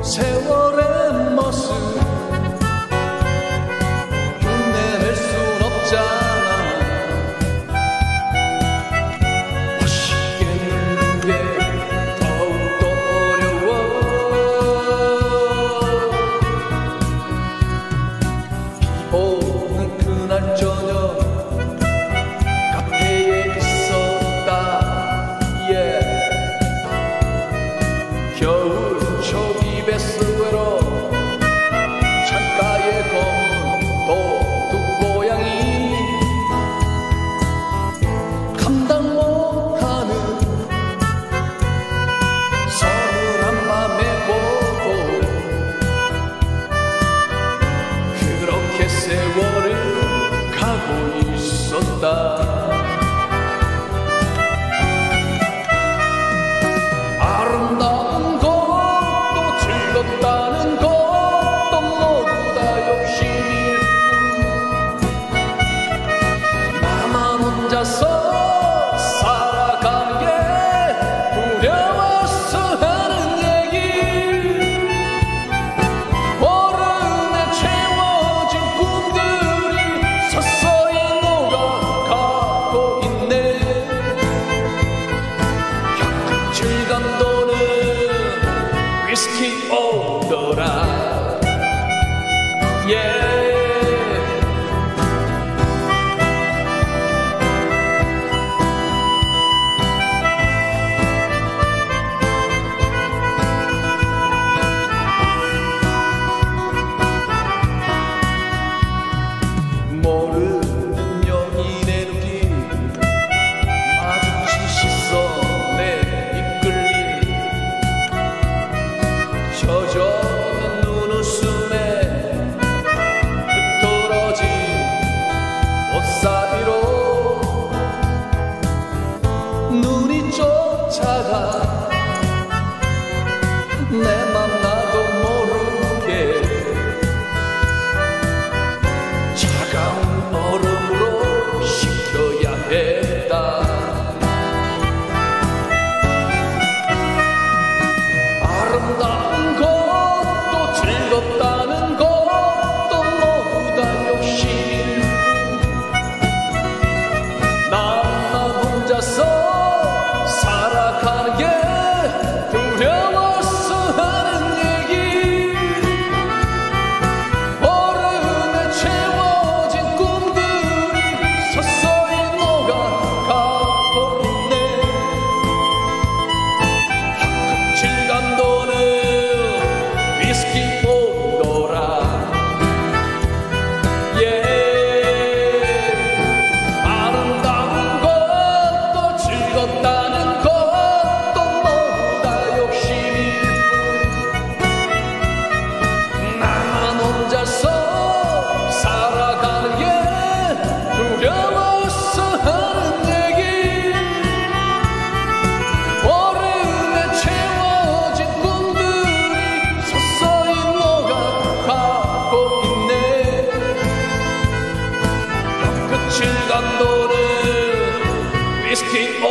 세월의 모습 흉내낼 순 없잖아. 멋있게 늙는 게 더욱더 어려워. 비 오는 그날 저녁 카페에 있었다. 겨울 초기 베스웨로 창가에 검은 도둑 고양이 감당 못하는 서늘한 밤의 고통. 그렇게 세월을 가고 있었다. 아름다운 것도 즐겁다는 것도 모두 다 욕심일 뿐. 나만 혼자서 살아가는 게 두려워서 하는 얘기. 얼음에 채워진 꿈들이 서서히 녹아가고 있네. 질감 도는 위스키 오더라. 모르는 여인의 눈길 마주친 시선에 이끌린 젖어있는 눈웃음에 흐트러진 옷 사이로 눈이 쫓아가. 내 맘 나도 모르게 차가운 얼음으로 식혀야 했다. 아름다운 것도 즐겁다는 것도 모두 다 욕심일 뿐. 나 혼자서 살아가는 게 두려워서 하는 얘기. 얼음에 채워진 꿈들이 서서히 녹아가고 있네. 질감 도는 위스키 오더라. 아름다운 것도 즐겁다는 것도 모두 다 욕심일 뿐. 나만 혼자서 살아가는 게 두려워서 하는 얘기. 얼음에 채워진 꿈들이 서서히 녹아가고 있네. 혀끝을 감도는 위스키